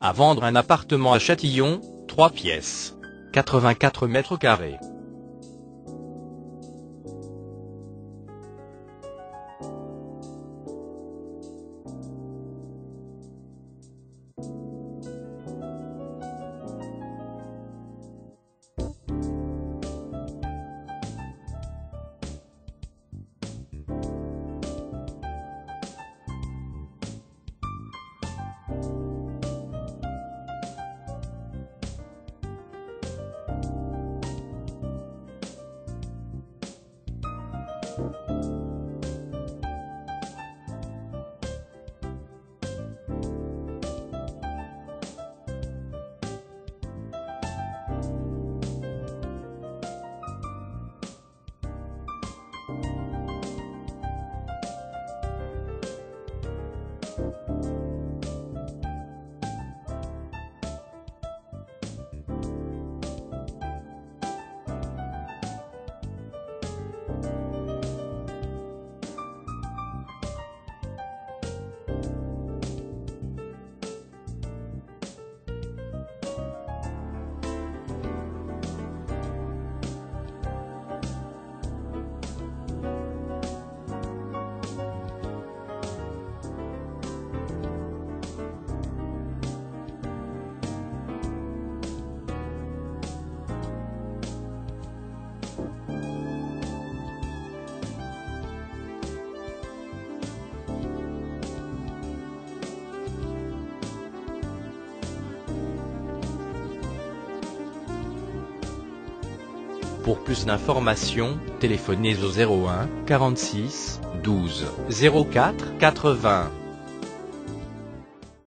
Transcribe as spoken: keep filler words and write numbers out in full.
À vendre un appartement à Châtillon, trois pièces, quatre-vingt-quatre mètres carrés. Pour plus d'informations, téléphonez au zéro un quarante-six douze zéro quatre quatre-vingts.